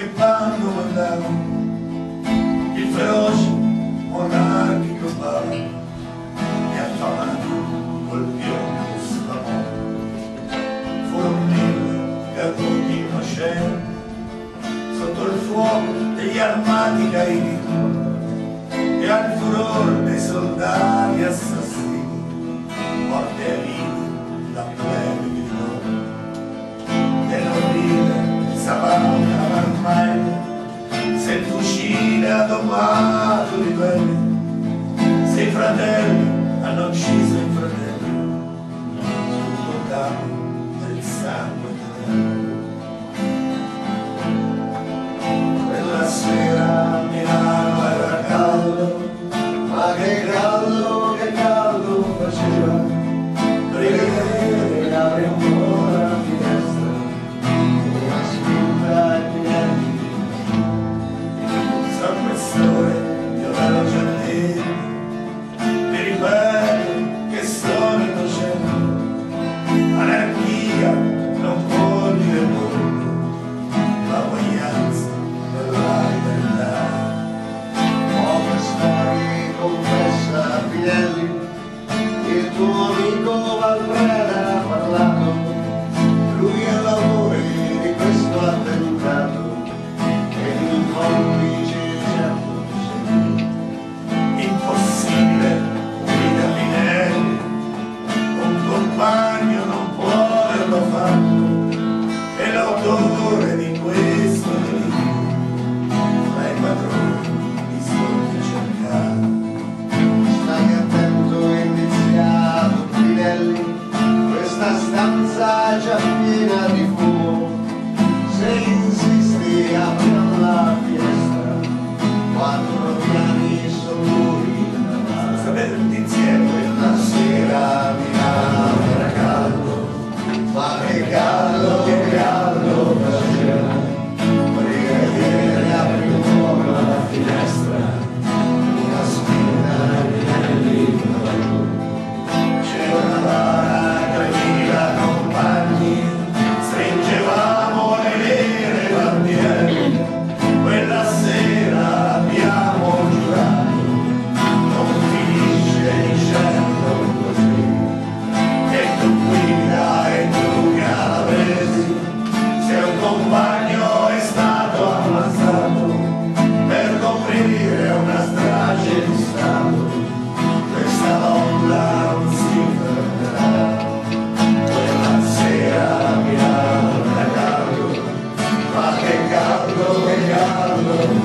scippando mandavo il feroce monarchico bar e affamato col piombo sfamato. Furono 1000 caduti innocenti sotto il fuoco degli armati caini e al furor dei soldati assassini, morte e vita da plebe gridò. E non ride, sapavano ormai se il fucile ha domato di quelli, se i fratelli hanno ucciso i fratelli sul campo del sangue eterno. Quella sera a Milano era caldo, ma che caldo faceva, brigate apre un po' la finestra, una spinta e piedi. San Questore, io ve l'ho già detto, mi ripeto che sono innocente, anarchia non vuol dire molto, la uguaglianza della libertà. Poche storie confessa a Pinelli, il tuo amico Valpreda ha parlato, lui è l'autore di questo attentato e il complice certo sei. Impossibile, guida Pinelli, un compagno non può averlo fatto, è l'autore di questo delitto, ma i padroni mi sono cercati. Stai attento, indiziato Pinelli, questa stanza è già piena di fumo, se insisti apri la finestra, 4 piani sonori da sapete tutti insieme. Quella sera a Milano era caldo, ma che caldo faceva, brigadiere apri un po' la finestra, una spina di libro. C'era una bara, 3000 compagni, stringevamo le nere bandiere, quella sera abbiamo giurato, non finisce dicendo così, e tu guida e tu calabresi, se un compagno è stato ammazzato per coprire una strage di Stato, questa lotta non si fermerà. Quella sera a Milano era caldo, ma che caldo